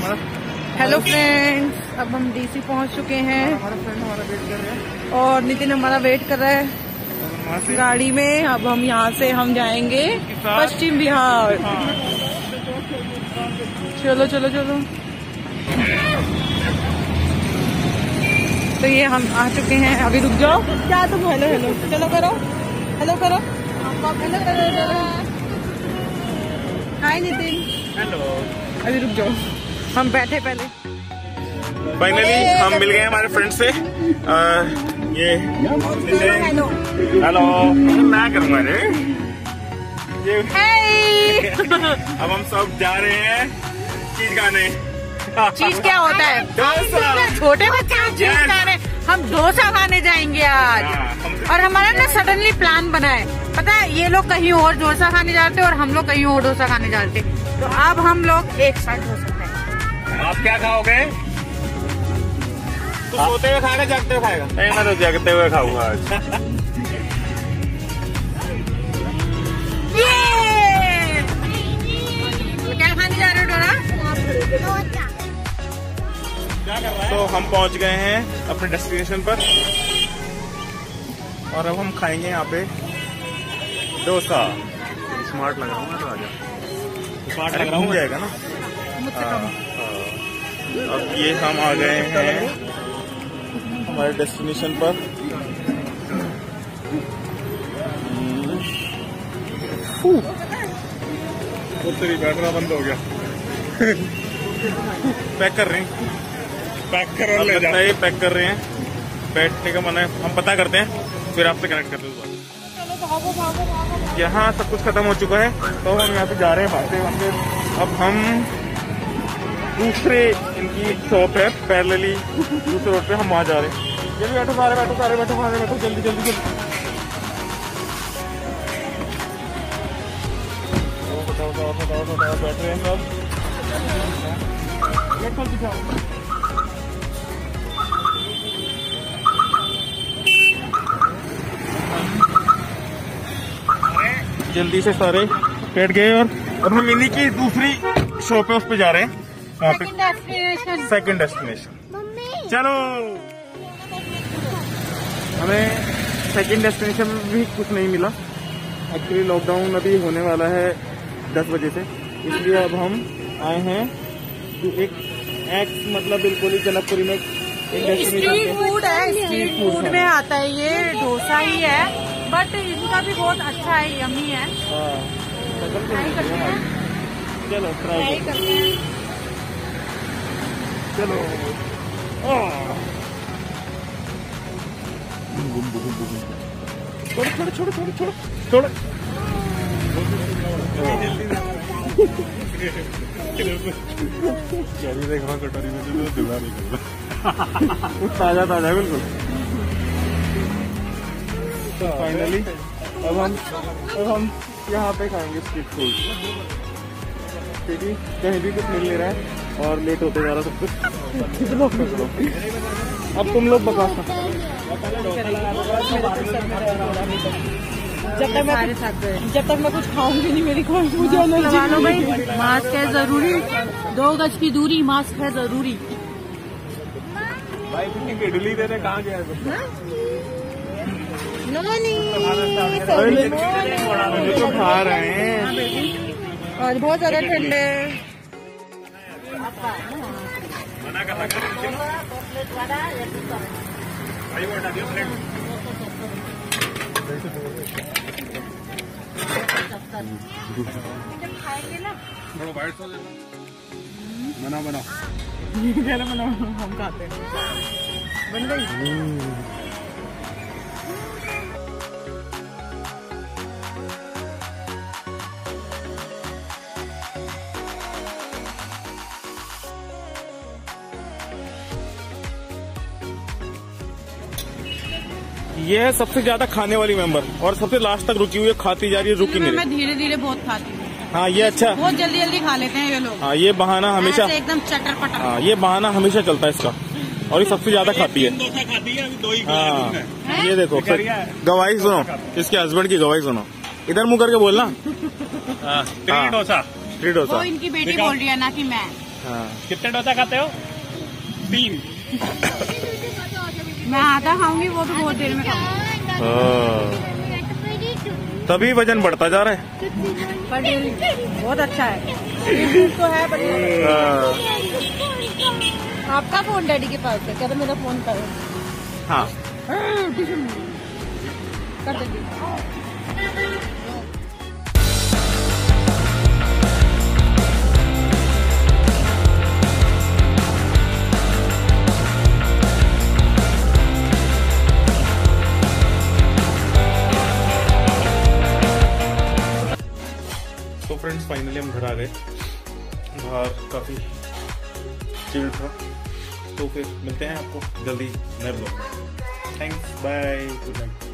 Hello friends, अब हम DC पहुंच चुके हैं। हमारा फ्रेंड हमारा वेट कर रहा है और नितिन हमारा वेट कर रहा है गाड़ी में। अब हम यहाँ से हम जाएंगे पश्चिम बिहार। चलो चलो चलो। तो ये हम आ चुके हैं। अभी रुक जाओ। क्या तुम हेलो हेलो चलो करो, हेलो करो, हेलो करो, हाय नितिन। हेलो। अभी रुक जाओ, हम बैठे पहले। फाइनली हम मिल गए हमारे फ्रेंड से। ये हेलो हेलो मैं करूँगा रे ये। अब हम सब जा रहे हैं चीज खाने। चीज क्या होता है? छोटे बच्चे चीज खाने, हम डोसा खाने जाएंगे आज। और हमारा ना सडनली प्लान बना है, पता है? ये लोग कहीं और डोसा खाने जाते और हम लोग कहीं और डोसा खाने जाते, तो अब हम लोग एक साथ हो सकते हैं। आप क्या खाओगे? तू सोते हुए खाएगा जागते हुए खाएगा? नहीं, मैं तो जागते हुए खाऊंगा आज। क्या खाने जा रहे हो डोरा? तो हम पहुंच गए हैं अपने डेस्टिनेशन पर और अब हम खाएंगे यहाँ पे डोसा। स्मार्ट लग रहा हूँ मैं तो। आजा स्मार्ट लग रहा हूँ जाएगा ना। अब ये हम आ गए हैं हमारे डेस्टिनेशन पर। तेरी बैटरा बंद हो गया। पैक कर रहे हैं, पैक कर ले जाते हैं, पैक कर रहे हैं। बैठने का मन है, हम पता करते हैं फिर आपसे कनेक्ट करते हैं। यहाँ सब कुछ खत्म हो चुका है तो हम यहाँ से जा रहे हैं भागते भागते। अब हम दूसरे इनकी शॉप है पैरेलली दूसरे रोड पे, हम वहाँ जा रहे हैं। जल्दी बैठो सारे, बैठो सारे, बैठो सारे, बैठो जल्दी जल्दी जल्दी। बैठ रहे हैं सब। जल्दी से सारे बैठ गए और अब हम इन्हीं की दूसरी शॉप है उस पे जा रहे हैं। Second destination. चलो, हमें सेकंड डेस्टिनेशन में भी कुछ नहीं मिला। एक्चुअली लॉकडाउन अभी होने वाला है 10 बजे से, इसलिए अब हम आए हैं एक मतलब बिल्कुल ही जनकपुरी में एक स्ट्रीट फूड है। स्ट्रीट फूड में आता है ये डोसा ही है, बट इनका भी बहुत अच्छा है, यम्मी है। चलो ट्राई करते हैं। चलो छोड़ो छोड़ो छोड़ो छोड़ो छोड़ो छोड़ो। कटोरी में दुआ नहीं करता। ताजा ताजा बिल्कुल। तो फाइनली अब हम यहाँ पे खाएंगे स्ट्रीट फूड, क्योंकि कहीं भी कुछ मिल नहीं रहा है और लेट होते जा रहा सब कुछ। अब तुम लोग बता। जब तक मैं कुछ खाऊंगी नहीं, मेरी कोई मुझे एनर्जी नहीं। भाई मास्क है जरूरी, 2 गज की दूरी, मास्क है जरूरी। भाई इडली देने कहाँ गया? तो खा रहे हैं आज बहुत ज्यादा ठंडे। बना बना हम खाते हैं। बन गई। ये है सबसे ज्यादा खाने वाली मेंबर और सबसे लास्ट तक रुकी हुई है, खाती जा रही है, रुकी नहीं रही। मैं धीरे धीरे बहुत खाती हूँ। हाँ ये अच्छा, बहुत जल्दी जल्दी खा लेते हैं ये लोग। हाँ ये बहाना हमेशा एकदम चटर पटर। हाँ ये बहाना हमेशा चलता है इसका, और ये सबसे ज्यादा खाती है। हाँ ये देखो, गवाही सुनो, इसके हस्बैंड की गवाही सुनो। इधर मुंह करके बोलना। वो इनकी बेटी बोल रही है ना कि मैं। हाँ। कितने डोसा खाते हो? 3। मैं आधा खाऊंगी, वो तो बहुत देर में खाऊंगी। तभी वजन बढ़ता जा रहा है। बहुत अच्छा है तो है बढ़िया। आपका फोन डैडी के पास है, क्या तो मेरा फोन करो। हाँ कर देंगे। तो फ्रेंड्स फाइनली हम घर आ गए। बाहर काफी चिल था, तो फिर मिलते हैं आपको जल्दी नए ब्लॉग में। Thanks, bye, good night.